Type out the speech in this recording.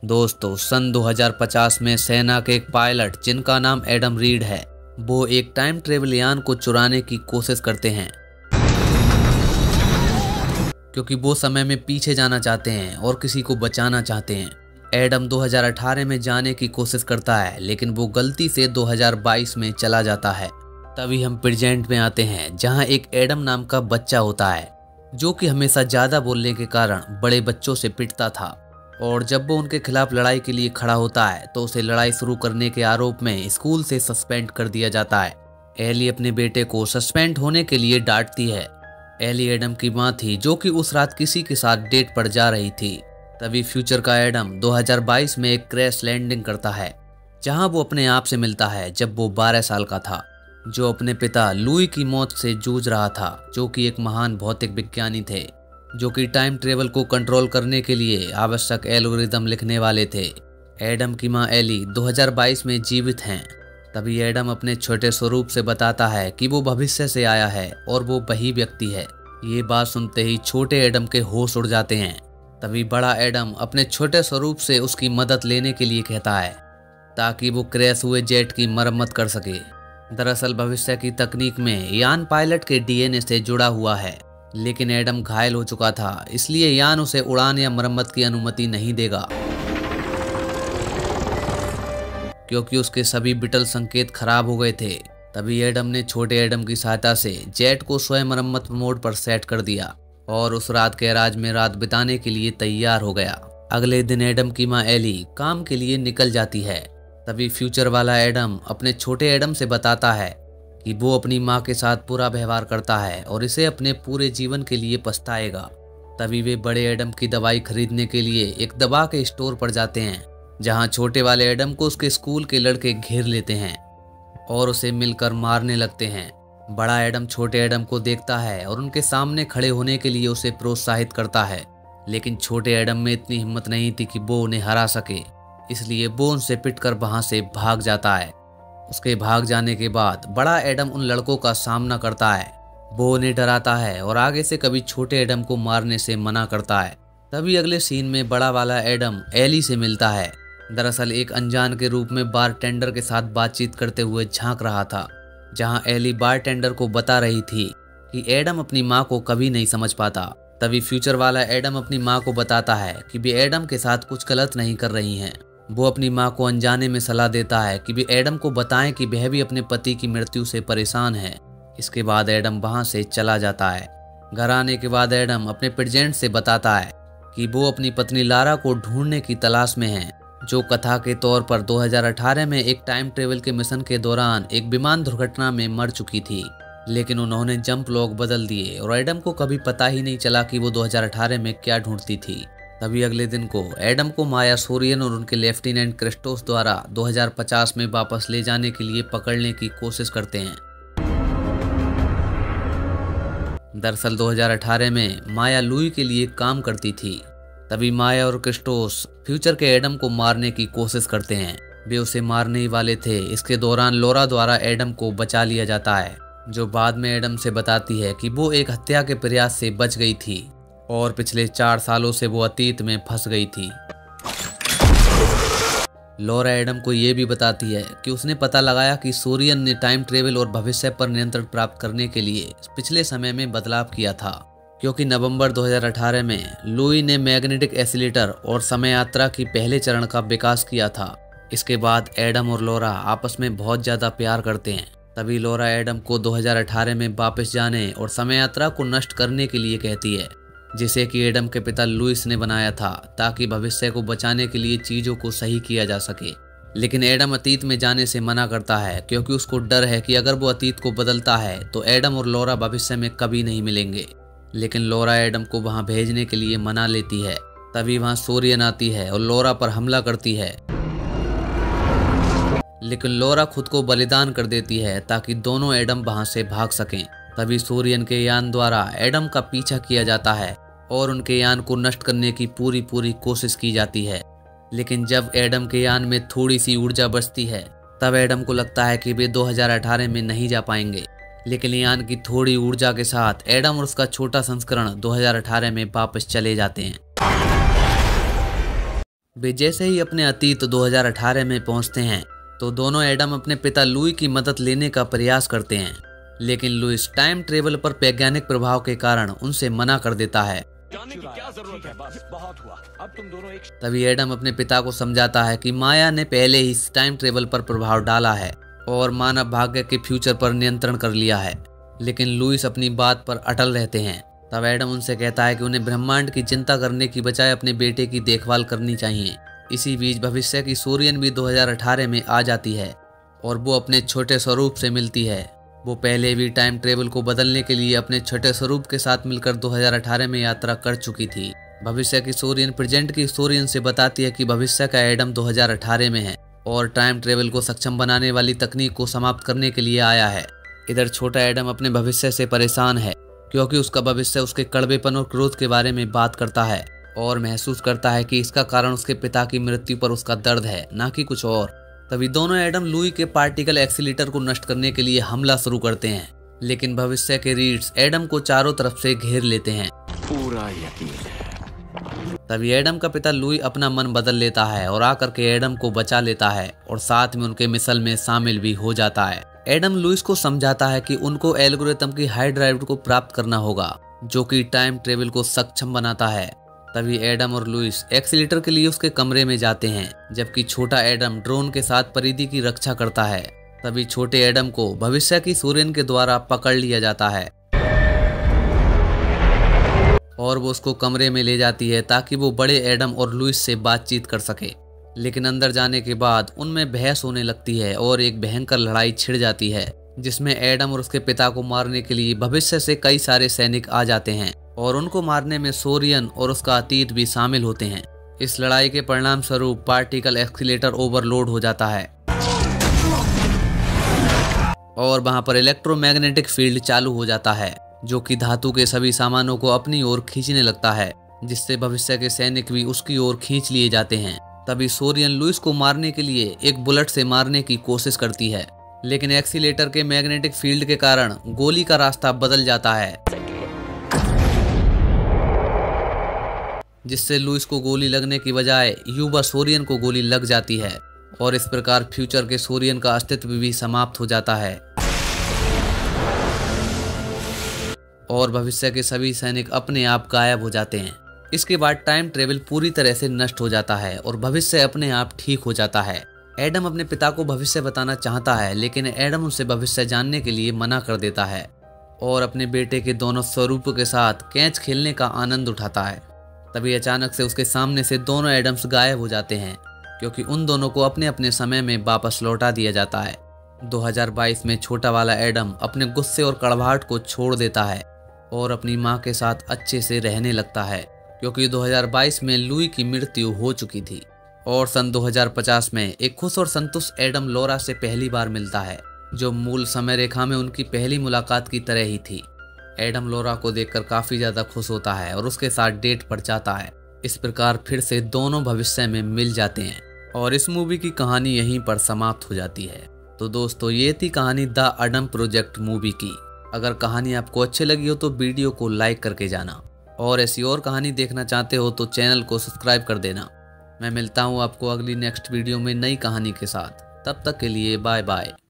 दोस्तों, सन 2050 में सेना के एक पायलट जिनका नाम एडम रीड है, वो एक टाइम ट्रेवल यान को चुराने की कोशिश करते हैं क्योंकि वो समय में पीछे जाना चाहते हैं और किसी को बचाना चाहते हैं। एडम 2018 में जाने की कोशिश करता है, लेकिन वो गलती से 2022 में चला जाता है। तभी हम प्रेजेंट में आते हैं, जहां एक एडम नाम का बच्चा होता है जो कि हमेशा ज़्यादा बोलने के कारण बड़े बच्चों से पिटता था, और जब वो उनके खिलाफ लड़ाई के लिए खड़ा होता है तो उसे लड़ाई शुरू करने के आरोप में स्कूल से सस्पेंड कर दिया जाता है। एली अपने बेटे को सस्पेंड होने के लिए डांटती है। एली एडम की मां थी जो कि उस रात किसी के साथ डेट पर जा रही थी। तभी फ्यूचर का एडम 2022 में एक क्रैश लैंडिंग करता है, जहां वो अपने आप से मिलता है जब वो 12 साल का था, जो अपने पिता लुई की मौत से जूझ रहा था, जो कि एक महान भौतिक विज्ञानी थे, जो कि टाइम ट्रेवल को कंट्रोल करने के लिए आवश्यक एल्गोरिदम लिखने वाले थे। एडम की मां एली 2022 में जीवित हैं। तभी एडम अपने छोटे स्वरूप से बताता है कि वो भविष्य से आया है और वो वही व्यक्ति है। ये बात सुनते ही छोटे एडम के होश उड़ जाते हैं। तभी बड़ा एडम अपने छोटे स्वरूप से उसकी मदद लेने के लिए कहता है ताकि वो क्रैश हुए जेट की मरम्मत कर सके। दरअसल भविष्य की तकनीक में यान पायलट के डीएनए से जुड़ा हुआ है, लेकिन एडम घायल हो चुका था, इसलिए यान उसे उड़ान या मरम्मत की अनुमति नहीं देगा, क्योंकि उसके सभी विटल संकेत खराब हो गए थे। तभी एडम ने छोटे एडम की सहायता से जेट को स्वयं मरम्मत मोड पर सेट कर दिया और उस रात गैराज में रात बिताने के लिए तैयार हो गया। अगले दिन एडम की मां एली काम के लिए निकल जाती है। तभी फ्यूचर वाला एडम अपने छोटे एडम से बताता है कि वो अपनी मां के साथ बुरा व्यवहार करता है और इसे अपने पूरे जीवन के लिए पछताएगा। तभी वे बड़े एडम की दवाई खरीदने के लिए एक दवा के स्टोर पर जाते हैं, जहां छोटे वाले एडम को उसके स्कूल के लड़के घेर लेते हैं और उसे मिलकर मारने लगते हैं। बड़ा एडम छोटे एडम को देखता है और उनके सामने खड़े होने के लिए उसे प्रोत्साहित करता है, लेकिन छोटे एडम में इतनी हिम्मत नहीं थी कि वो उन्हें हरा सके, इसलिए वो उनसे पिटकर वहां से भाग जाता है। उसके भाग जाने के बाद बड़ा एडम उन लड़कों का सामना करता है। वो उन्हें डराता है और आगे से कभी छोटे एडम को मारने से मना करता है। तभी अगले सीन में बड़ा वाला एडम एली से मिलता है। दरअसल एक अनजान के रूप में बारटेंडर के साथ बातचीत करते हुए झांक रहा था, जहां एली बारटेंडर को बता रही थी कि एडम अपनी मां को कभी नहीं समझ पाता। तभी फ्यूचर वाला एडम अपनी मां को बताता है कि वे एडम के साथ कुछ गलत नहीं कर रही हैं। वो अपनी मां को अनजाने में सलाह देता है कि वे एडम को बताएं कि वह भी अपने पति की मृत्यु से परेशान है। इसके बाद एडम वहां से चला जाता है। घर आने के बाद एडम अपने प्रेजेंट से बताता है कि वो अपनी पत्नी लारा को ढूंढने की तलाश में है, जो कथा के तौर पर 2018 में एक टाइम ट्रेवल के मिशन के दौरान एक विमान दुर्घटना में मर चुकी थी, लेकिन उन्होंने जंप लॉग बदल दिए और एडम को कभी पता ही नहीं चला कि वो 2018 में क्या ढूंढती थी। तभी अगले दिन को एडम को माया सोरियन और उनके लेफ्टिनेंट क्रिस्टोस द्वारा 2050 में वापस ले जाने के लिए पकड़ने की कोशिश करते हैं। दरअसल 2018 में माया लुई के लिए काम करती थी। तभी माया और क्रिस्टोस फ्यूचर के एडम को मारने की कोशिश करते हैं। वे उसे मारने ही वाले थे। इसके दौरान लोरा द्वारा एडम को बचा लिया जाता है, जो बाद में एडम से बताती है कि वो एक हत्या के प्रयास से बच गई थी और पिछले 4 सालों से वो अतीत में फंस गई थी। लोरा एडम को ये भी बताती है कि उसने पता लगाया कि सोरियन ने टाइम ट्रेवल और भविष्य पर नियंत्रण प्राप्त करने के लिए पिछले समय में बदलाव किया था, क्योंकि नवंबर 2018 में लुई ने मैग्नेटिक एसिलेटर और समय यात्रा की पहले चरण का विकास किया था। इसके बाद एडम और लोरा आपस में बहुत ज़्यादा प्यार करते हैं। तभी लोरा एडम को 2018 में वापस जाने और समय यात्रा को नष्ट करने के लिए कहती है, जिसे कि एडम के पिता लुइस ने बनाया था ताकि भविष्य को बचाने के लिए चीज़ों को सही किया जा सके। लेकिन एडम अतीत में जाने से मना करता है, क्योंकि उसको डर है कि अगर वो अतीत को बदलता है तो एडम और लोरा भविष्य में कभी नहीं मिलेंगे। लेकिन लोरा एडम को वहां भेजने के लिए मना लेती है। तभी वहां सोरियन आती है और लोरा पर हमला करती है, लेकिन लोरा खुद को बलिदान कर देती है ताकि दोनों एडम वहां से भाग सकें। तभी सोरियन के यान द्वारा एडम का पीछा किया जाता है और उनके यान को नष्ट करने की पूरी कोशिश की जाती है। लेकिन जब एडम के यान में थोड़ी सी ऊर्जा बचती है, तब एडम को लगता है कि वे 2018 में नहीं जा पाएंगे। लेकिन यान की थोड़ी ऊर्जा के साथ एडम और उसका छोटा संस्करण 2018 में वापस चले जाते हैं। वे जैसे ही अपने अतीत 2018 में पहुंचते हैं तो दोनों एडम अपने पिता लुई की मदद लेने का प्रयास करते हैं, लेकिन लुइस टाइम ट्रेवल पर वैज्ञानिक प्रभाव के कारण उनसे मना कर देता है। क्या जरूरत है, बस बहुत हुआ, अब तुम दोनों एक। तभी एडम अपने पिता को समझाता है कि माया ने पहले ही टाइम ट्रेवल पर प्रभाव डाला है और मानव भाग्य के फ्यूचर पर नियंत्रण कर लिया है, लेकिन लुइस अपनी बात पर अटल रहते हैं। तब एडम उनसे कहता है कि उन्हें ब्रह्मांड की चिंता करने की बजाय अपने बेटे की देखभाल करनी चाहिए। इसी बीच भविष्य की सोरियन भी 2018 में आ जाती है और वो अपने छोटे स्वरूप से मिलती है। वो पहले भी टाइम ट्रेवल को बदलने के लिए अपने छोटे स्वरूप के साथ मिलकर 2018 में यात्रा कर चुकी थी। भविष्य की सोरियन प्रेजेंट की सोरियन से बताती है कि भविष्य का एडम 2018 में है और टाइम ट्रेवल को सक्षम बनाने वाली तकनीक को समाप्त करने के लिए आया है। इधर छोटा एडम अपने भविष्य से परेशान है क्योंकि उसका भविष्य उसके कड़वेपन और क्रोध के बारे में बात करता है और महसूस करता है कि इसका कारण उसके पिता की मृत्यु पर उसका दर्द है, ना कि कुछ और। तभी दोनों एडम लुई के पार्टिकल एक्सीलेटर को नष्ट करने के लिए हमला शुरू करते हैं, लेकिन भविष्य के रीड्स एडम को चारों तरफ से घेर लेते हैं। पूरा यकीन है। तभी एडम का पिता लुई अपना मन बदल लेता है और आकर के एडम को बचा लेता है और साथ में उनके मिशन में शामिल भी हो जाता है। एडम लुइस को समझाता है कि उनको एल्गोरिथम की हाई ड्राइव को प्राप्त करना होगा जो कि टाइम ट्रेवल को सक्षम बनाता है। तभी एडम और लुइस एक्सीलेटर के लिए उसके कमरे में जाते हैं, जबकि छोटा एडम ड्रोन के साथ परिधि की रक्षा करता है। तभी छोटे एडम को भविष्य की सोरियन के द्वारा पकड़ लिया जाता है और वो उसको कमरे में ले जाती है ताकि वो बड़े एडम और लुइस से बातचीत कर सके। लेकिन अंदर जाने के बाद उनमें बहस होने लगती है और एक भयंकर लड़ाई छिड़ जाती है, जिसमें एडम और उसके पिता को मारने के लिए भविष्य से कई सारे सैनिक आ जाते हैं और उनको मारने में सोरियन और उसका अतीत भी शामिल होते हैं। इस लड़ाई के परिणाम स्वरूप पार्टिकल एक्सीलेटर ओवरलोड हो जाता है और वहां पर इलेक्ट्रोमैग्नेटिक फील्ड चालू हो जाता है जो कि धातु के सभी सामानों को अपनी ओर खींचने लगता है, जिससे भविष्य के सैनिक भी उसकी ओर खींच लिए जाते हैं। तभी सोरियन लुइस को मारने के लिए एक बुलेट से मारने की कोशिश करती है, लेकिन एक्सीलेटर के मैग्नेटिक फील्ड के कारण गोली का रास्ता बदल जाता है, जिससे लुइस को गोली लगने की बजाय युवा सोरियन को गोली लग जाती है और इस प्रकार फ्यूचर के सोरियन का अस्तित्व भी समाप्त हो जाता है और भविष्य के सभी सैनिक अपने आप गायब हो जाते हैं। इसके बाद टाइम ट्रेवल पूरी तरह से नष्ट हो जाता है और भविष्य अपने आप ठीक हो जाता है। एडम अपने पिता को भविष्य बताना चाहता है, लेकिन एडम उसे भविष्य जानने के लिए मना कर देता है और अपने बेटे के दोनों स्वरूपों के साथ कैच खेलने का आनंद उठाता है। तभी अचानक से उसके सामने से दोनों एडम्स गायब हो जाते हैं क्योंकि उन दोनों को अपने अपने समय में वापस लौटा दिया जाता है। 2022 में छोटा वाला एडम अपने गुस्से और कड़वाहट को छोड़ देता है और अपनी माँ के साथ अच्छे से रहने लगता है क्योंकि 2022 में लुई की मृत्यु हो चुकी थी और सन 2050 में एक खुश और संतुष्ट एडम लॉरा से पहली बार मिलता है, जो मूल समय रेखा में उनकी पहली मुलाकात की तरह ही थी। एडम लॉरा को देखकर काफी ज्यादा खुश होता है और उसके साथ डेट पर जाता है। इस प्रकार फिर से दोनों भविष्य में मिल जाते हैं और इस मूवी की कहानी यहीं पर समाप्त हो जाती है। तो दोस्तों, ये थी कहानी द एडम प्रोजेक्ट मूवी की। अगर कहानी आपको अच्छी लगी हो तो वीडियो को लाइक करके जाना और ऐसी और कहानी देखना चाहते हो तो चैनल को सब्सक्राइब कर देना। मैं मिलता हूँ आपको अगली नेक्स्ट वीडियो में नई कहानी के साथ। तब तक के लिए बाय बाय।